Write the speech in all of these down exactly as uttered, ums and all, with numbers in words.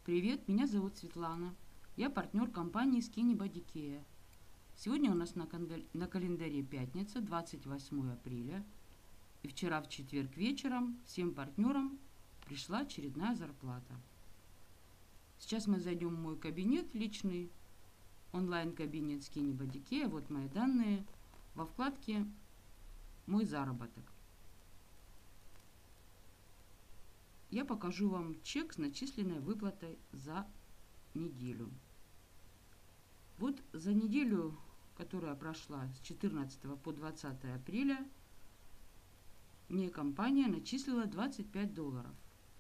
Привет, меня зовут Светлана. Я партнер компании Skinny Body Care. Сегодня у нас на, кандаль... на календаре пятница, двадцать восьмое апреля. И вчера в четверг вечером всем партнерам пришла очередная зарплата. Сейчас мы зайдем в мой кабинет личный, онлайн-кабинет Skinny Body Care. Вот мои данные во вкладке «Мой заработок». Я покажу вам чек с начисленной выплатой за неделю. Вот за неделю, которая прошла с четырнадцатого по двадцатое апреля, мне компания начислила двадцать пять долларов.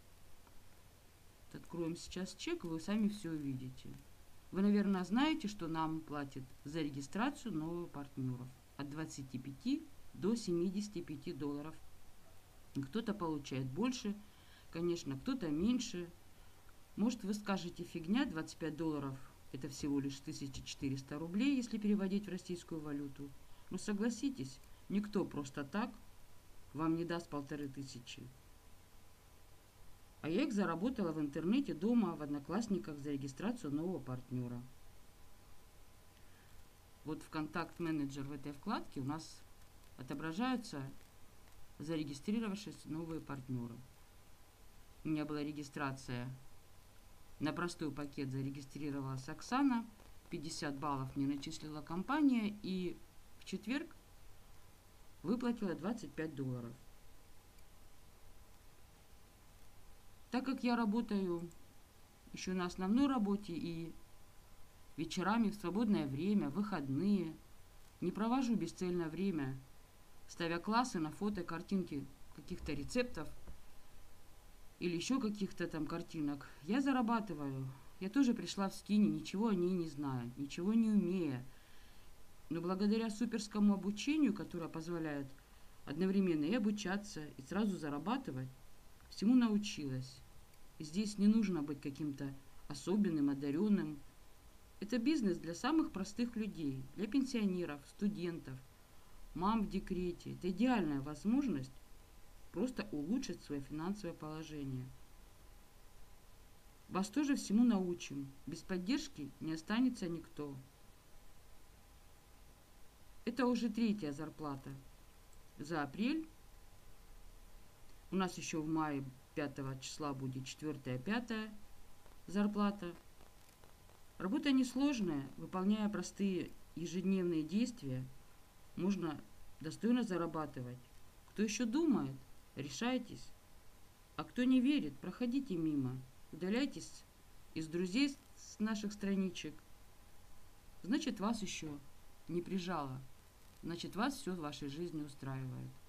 Откроем сейчас чек, вы сами все увидите. Вы, наверное, знаете, что нам платят за регистрацию новых партнеров от двадцати пяти до семидесяти пяти долларов. Кто-то получает больше, конечно, кто-то меньше. Может, вы скажете, фигня, двадцать пять долларов это всего лишь тысяча четыреста рублей, если переводить в российскую валюту. Но согласитесь, никто просто так вам не даст полторы тысячи. А я их заработала в интернете дома, в Одноклассниках за регистрацию нового партнера. Вот в контакт-менеджер в этой вкладке у нас отображаются зарегистрировавшиеся новые партнеры. У меня была регистрация на простой пакет, зарегистрировалась Оксана, пятьдесят баллов мне начислила компания и в четверг выплатила двадцать пять долларов. Так как я работаю еще на основной работе и вечерами в свободное время, в выходные, не провожу бесцельное время, ставя классы на фото, картинки каких-то рецептов или еще каких-то там картинок, я зарабатываю. Я тоже пришла в Skinny, ничего о ней не зная, ничего не умея. Но благодаря суперскому обучению, которое позволяет одновременно и обучаться, и сразу зарабатывать, всему научилась. И здесь не нужно быть каким-то особенным, одаренным. Это бизнес для самых простых людей, для пенсионеров, студентов, мам в декрете. Это идеальная возможность просто улучшить свое финансовое положение. Вас тоже всему научим. Без поддержки не останется никто. Это уже третья зарплата за апрель. У нас еще в мае пятого числа будет четвертая, пятая зарплата. Работа несложная. Выполняя простые ежедневные действия, можно достойно зарабатывать. Кто еще думает, решайтесь. А кто не верит, проходите мимо. Удаляйтесь из друзей с наших страничек. Значит, вас еще не прижало. Значит, вас все в вашей жизни устраивает.